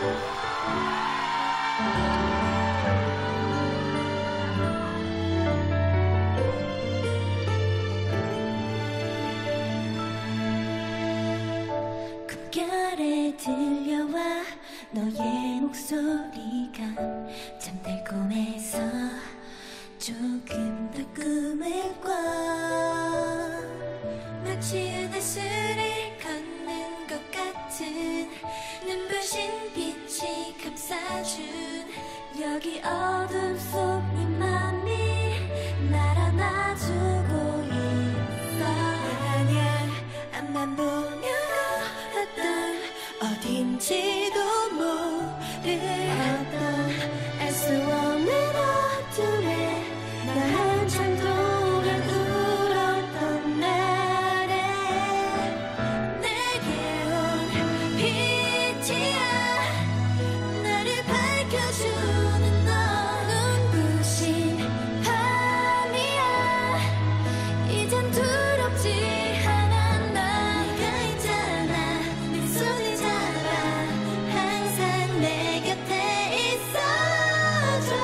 꿈결에 들려와 너의 목소리가 참 달콤해서 조금 더 꿈을 꿔. 마치 은하수를 걷는 것 같은 눈부신 빛이 감싸준 여기 어둠 속 네 맘이 날 안아주고 있어. 아냐 앞만 보며 어떤 어딘지도 모르던 알 수 없는 어둠에 나 한참 동안 울었던 날에 내게 온 빛이야. 나를 밝혀주는 너 눈부신 밤이야. 이젠 두렵지 않아. 너가 있잖아. 내 손을 잡아 항상 내 곁에 있어줘.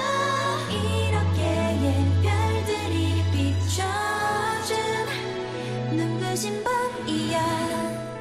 이렇게 별들이 비춰준 눈부신 밤이야.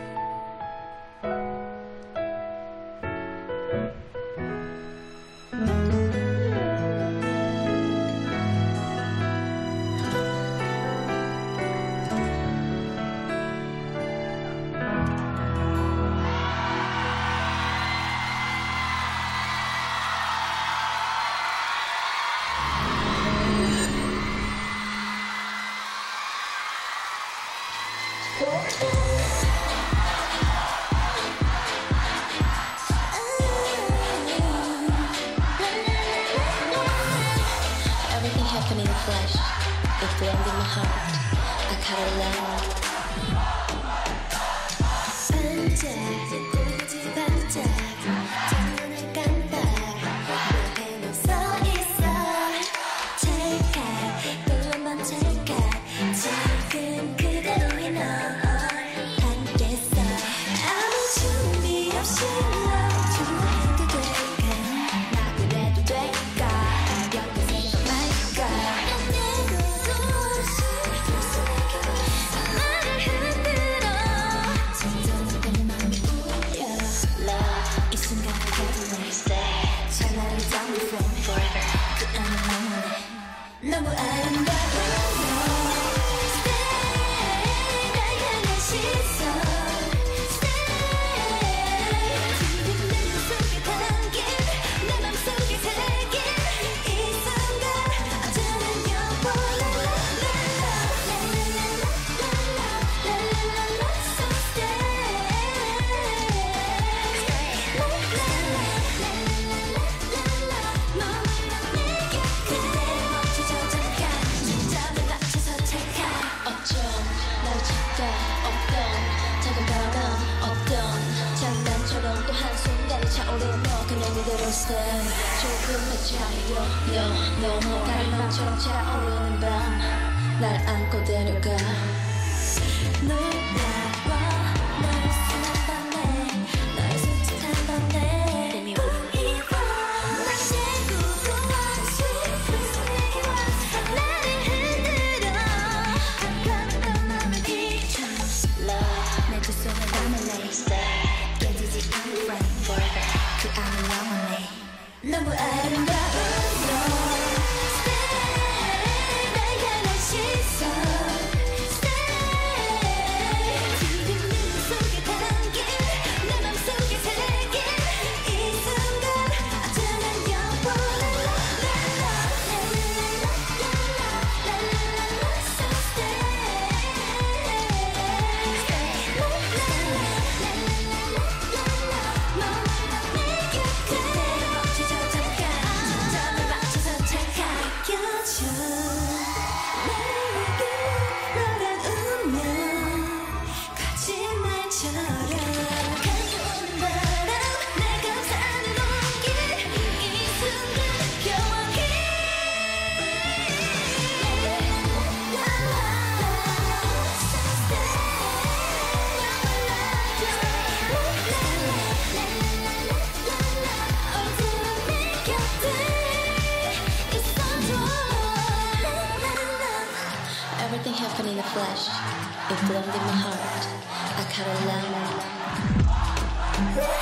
Everything happened in a flash. It blended my heart. I caught a love. 반짝 반짝 창문을 깜빡 내 벽에 서 있어. 찰칵 또 한 번 찰칵 지금 그대로의 널 담겠어. 아무 준비 없이 널 좋아해도 될까? 나 그래도 될까? 가볍게 생각할까? 내도 없이 나를 흔들어. 점점 내 맘이 울려. Love, 이 순간을 가져와 stay 찰나를 down from forever. 그 안에 영원해. 너무 아름다워. Stay 날 향한 시선. Stay 지금 내 맘속에 담긴 내 맘속에 새긴 이 순간 어쩌면 영원해. 랄랄랄랄랄랄랄랄랄라 So stay 머물러 내 곁에 멈춰줘 잠깐. 초점을 맞춰서 찰칵. 어쩜 날 찾다 없던 작은 바람 어떤 장난처럼 또 한순간에 차오르며 그냥 이대로 stay. 조금의 차이로 너무 갈망처럼 차오르는 밤 날 안고 데려가. 놀라워 널 수난 밤에 널 수척한 밤에 보이워. 다시 구구한 숲에서 내게 왔어. 나를 흔들어. 가까웠던 맘을 비춰. Love, 내 두 손을 담을래. stay 깨지지 않는 flame forever. 그 안에 영원해. 너무 아름다워. Stay 날 향한 시선. Stay 지금 내 맘속에 담긴 내 맘속에 새긴 이 순간 어쩌면 영원해. 랄랄랄랄랄랄랄랄라 So stay 랄랄랄랄랄랄라 머물러 내 곁에 멈춰줘 잠깐. flesh, it belonged in my heart. I cut a lamb.